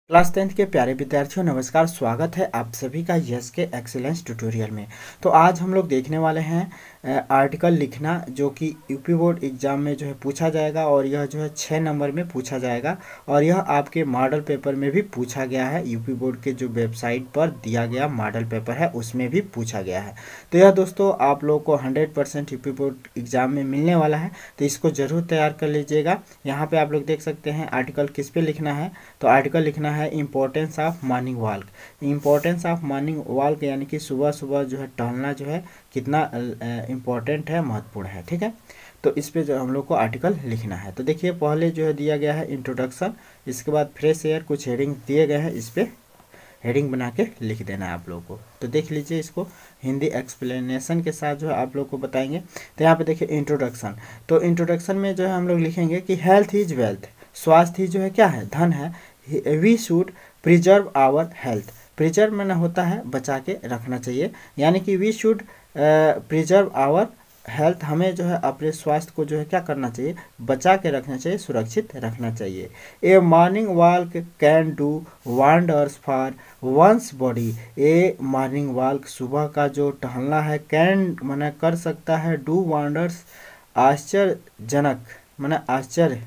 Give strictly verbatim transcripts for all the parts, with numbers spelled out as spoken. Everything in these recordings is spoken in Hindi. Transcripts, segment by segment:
क्लास टेंथ के प्यारे विद्यार्थियों नमस्कार। स्वागत है आप सभी का यस के एक्सीलेंस ट्यूटोरियल में। तो आज हम लोग देखने वाले हैं आर्टिकल लिखना, जो कि यूपी बोर्ड एग्जाम में जो है पूछा जाएगा और यह जो है छः नंबर में पूछा जाएगा और यह आपके मॉडल पेपर में भी पूछा गया है। यूपी बोर्ड के जो वेबसाइट पर दिया गया मॉडल पेपर है उसमें भी पूछा गया है। तो यह दोस्तों आप लोग को hundred percent UP board exam में मिलने वाला है, तो इसको ज़रूर तैयार कर लीजिएगा। यहाँ पर आप लोग देख सकते हैं आर्टिकल किस पे लिखना है। तो आर्टिकल लिखना है importance of morning walk. Importance of morning walk यानी कि सुबह सुबह जो है टहलना जो है कितना इम्पोर्टेंट है, महत्वपूर्ण है। ठीक है, तो इस पे जो हम लोग को आर्टिकल लिखना है। तो देखिए पहले जो है दिया गया है इंट्रोडक्शन, इसके बाद फ्रेश एयर, कुछ हेडिंग दिए गए हैं, इस पे हेडिंग बना के लिख देना है आप लोगों को। तो देख लीजिए, इसको हिंदी एक्सप्लेनेशन के साथ जो है आप लोग को बताएंगे। तो यहाँ पे देखिए इंट्रोडक्शन। तो इंट्रोडक्शन में जो है हम लोग लिखेंगे कि हेल्थ इज वेल्थ, स्वास्थ्य ही जो है क्या है, धन है। We should preserve our health, preserve मैंने होता है बचा के रखना चाहिए, यानी कि we should preserve our health, हमें जो है अपने स्वास्थ्य को जो है क्या करना चाहिए, बचा के रखना चाहिए, सुरक्षित रखना चाहिए। A morning walk can do wonders for one's body, a morning walk सुबह का जो टहलना है, कैन माने कर सकता है, डू वंडर्स आश्चर्यजनक माने आश्चर्य,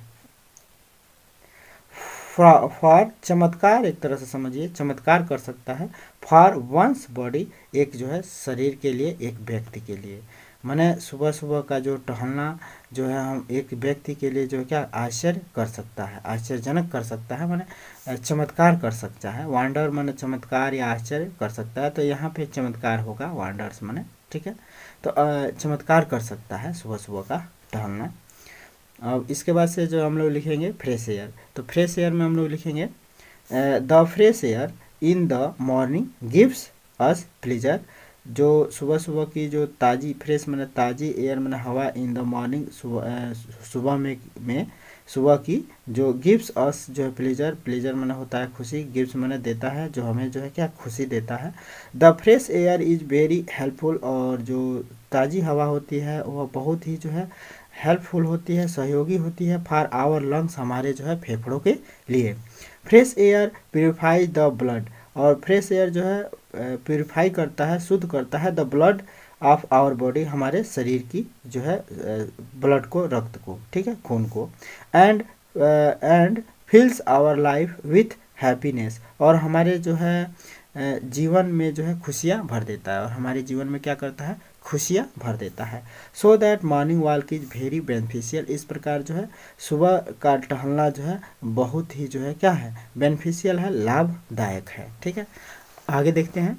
फॉर चमत्कार, एक तरह से समझिए चमत्कार कर सकता है, फॉर वंस बॉडी एक जो है शरीर के लिए, एक व्यक्ति के लिए, माने सुबह सुबह का जो टहलना जो है हम एक व्यक्ति के लिए जो है क्या आश्चर्य कर सकता है, आश्चर्यजनक कर सकता है, माने चमत्कार कर सकता है। वंडर माने चमत्कार या आश्चर्य कर सकता है, तो यहाँ पे चमत्कार होगा, वंडर्स माने, ठीक है। तो चमत्कार कर सकता है सुबह सुबह का टहलना। अब इसके बाद से जो हम लोग लिखेंगे फ्रेश एयर, तो फ्रेश एयर में हम लोग लिखेंगे the fresh air in the morning gives us pleasure, जो सुबह सुबह की जो ताज़ी, फ्रेश मैंने ताज़ी, एयर मैंने हवा, इन द मॉर्निंग सुबह सुबह में में सुबह की जो गिव्स अस जो है प्लीजर, प्लीजर मैंने होता है खुशी, गिव्स मैंने देता है, जो हमें जो है क्या खुशी देता है। The fresh air is very helpful, और जो ताज़ी हवा होती है वह बहुत ही जो है हेल्पफुल होती है, सहयोगी होती है, फॉर आवर लंग्स हमारे जो है फेफड़ों के लिए। Fresh air purify the blood, और फ्रेश एयर जो है प्योरीफाई करता है, शुद्ध करता है, the blood of our body हमारे शरीर की जो है ब्लड को, रक्त को, ठीक है, खून को। And and fills our life with happiness, और हमारे जो है जीवन में जो है खुशियाँ भर देता है, और हमारे जीवन में क्या करता है, खुशियाँ भर देता है। So that morning walk is very beneficial, इस प्रकार जो है सुबह का टहलना जो है बहुत ही जो है क्या है, बेनिफिशियल है, लाभदायक है। ठीक है, आगे देखते हैं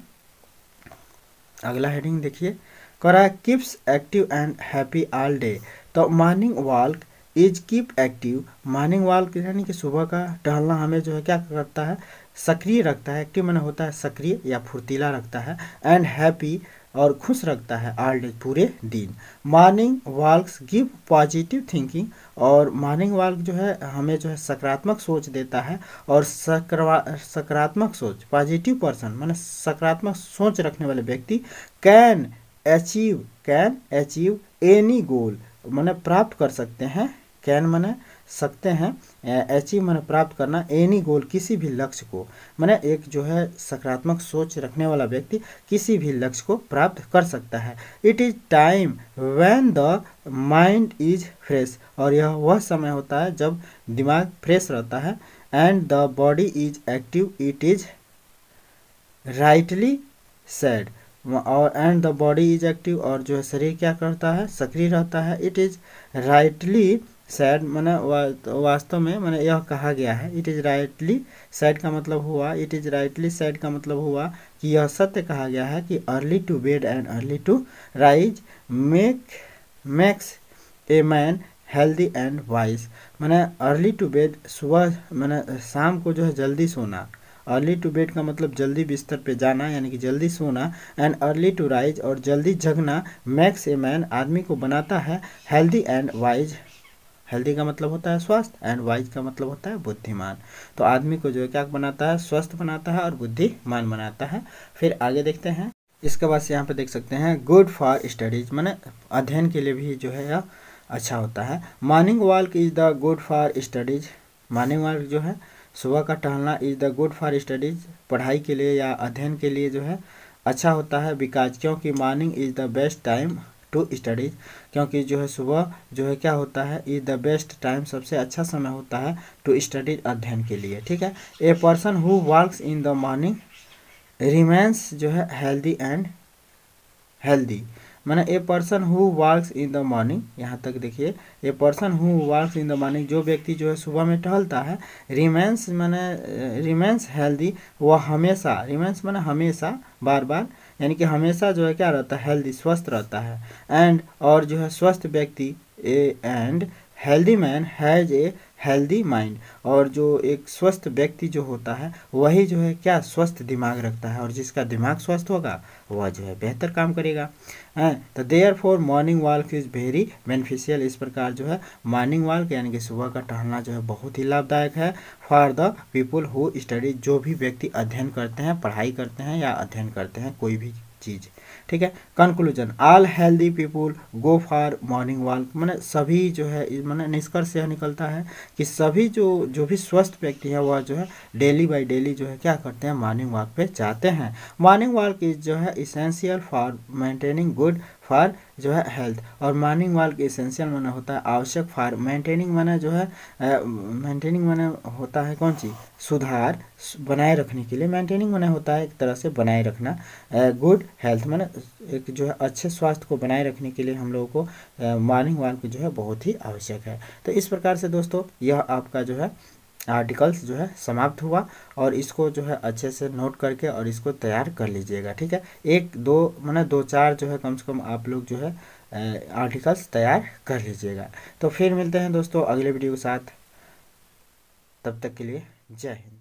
अगला हेडिंग देखिए, करा keeps active and happy all day. तो morning walk is keep active, morning walk यानी कि सुबह का टहलना हमें जो है क्या करता है, सक्रिय रखता है, एक्टिव मैंने होता है सक्रिय या फुर्तीला रखता है, एंड हैप्पी और खुश रखता है, ऑल डे पूरे दिन। Morning walks give positive thinking, और मॉर्निंग वॉक जो है हमें जो है सकारात्मक सोच देता है, और सकारात्मक सोच, पॉजिटिव पर्सन माने सकारात्मक सोच रखने वाले व्यक्ति can achieve, can achieve any goal माने प्राप्त कर सकते हैं, कैन माने सकते हैं, अचीव माने प्राप्त करना, एनी गोल किसी भी लक्ष्य को, माने एक जो है सकारात्मक सोच रखने वाला व्यक्ति किसी भी लक्ष्य को प्राप्त कर सकता है। It is time when the mind is fresh, और यह वह समय होता है जब दिमाग फ्रेश रहता है, and the body is active, it is rightly said, और and the body is active, और जो है शरीर क्या करता है, सक्रिय रहता है, इट इज राइटली सैड मैंने वास्तव में मैंने यह कहा गया है, इट इज़ राइटली सैड का मतलब हुआ, इट इज़ राइटली सैड का मतलब हुआ कि यह सत्य कहा गया है कि early to bed and early to rise make makes a man healthy and wise, मैंने अर्ली टू बेड सुबह मैंने शाम को जो है जल्दी सोना, अर्ली टू बेड का मतलब जल्दी बिस्तर पे जाना यानी कि जल्दी सोना, एंड अर्ली टू राइज और जल्दी जगना, मैक्स ए मैन आदमी को बनाता है, हेल्दी एंड वाइज, हेल्दी का मतलब होता है स्वस्थ, एंड वाइज का मतलब होता है बुद्धिमान। तो आदमी को जो है क्या बनाता है, स्वस्थ बनाता है और बुद्धिमान बनाता है। फिर आगे देखते हैं, इसके बाद से यहाँ पे देख सकते हैं गुड फॉर स्टडीज, माने अध्ययन के लिए भी जो है यह अच्छा होता है। Morning walk is the good for studies, morning walk जो है सुबह का टहलना is the good for studies, पढ़ाई के लिए या अध्ययन के लिए जो है अच्छा होता है। बिकॉज क्योंकि morning is the best time to studies, क्योंकि जो है सुबह जो है क्या होता है, इज़ द बेस्ट टाइम, सबसे अच्छा समय होता है टू स्टडीज, अध्ययन के लिए। ठीक है। A person who works in the morning remains जो है हेल्दी एंड हेल्दी, माने a person who works in the morning, यहाँ तक देखिए, a person who works in the morning, जो व्यक्ति जो है सुबह में टहलता है, रिमेन्स माने रिमेन्स हेल्दी, वह हमेशा, रिमेन्स माने हमेशा, बार बार, यानी कि हमेशा जो है क्या रहता है, हेल्दी, स्वस्थ रहता है। एंड और जो है स्वस्थ व्यक्ति, a and healthy man has a healthy mind, और जो एक स्वस्थ व्यक्ति जो होता है वही जो है क्या, स्वस्थ दिमाग रखता है, और जिसका दिमाग स्वस्थ होगा वह जो है बेहतर काम करेगा। तो therefore morning walk is very beneficial, इस प्रकार जो है मॉर्निंग वॉक यानी कि सुबह का टहलना जो है बहुत ही लाभदायक है for the people who study, जो भी व्यक्ति अध्ययन करते हैं, पढ़ाई करते हैं या अध्ययन करते हैं कोई भी चीज़। ठीक है। Conclusion, all healthy people go for morning walk, मैंने सभी जो है, मैंने निष्कर्ष यह निकलता है कि सभी जो जो भी स्वस्थ व्यक्ति है वह जो है डेली बाय डेली जो है क्या करते हैं, मॉर्निंग वॉक पे जाते हैं। मॉर्निंग वॉक इज जो है essential for maintaining good for जो है हेल्थ, और मॉर्निंग वॉक इसेंशियल माने होता है आवश्यक, फॉर मेंटेनिंग माने जो है मेंटेनिंग माने होता है कौन सी, सुधार, बनाए रखने के लिए, मेंटेनिंग माने होता है एक तरह से बनाए रखना, गुड हेल्थ माने एक जो है अच्छे स्वास्थ्य को बनाए रखने के लिए हम लोगों को मॉर्निंग वॉक जो है बहुत ही आवश्यक है। तो इस प्रकार से दोस्तों यह आपका जो है आर्टिकल्स जो है समाप्त हुआ, और इसको जो है अच्छे से नोट करके और इसको तैयार कर लीजिएगा। ठीक है। एक दो माने दो चार जो है कम से कम आप लोग जो है आर्टिकल्स तैयार कर लीजिएगा। तो फिर मिलते हैं दोस्तों अगले वीडियो के साथ, तब तक के लिए जय हिंद।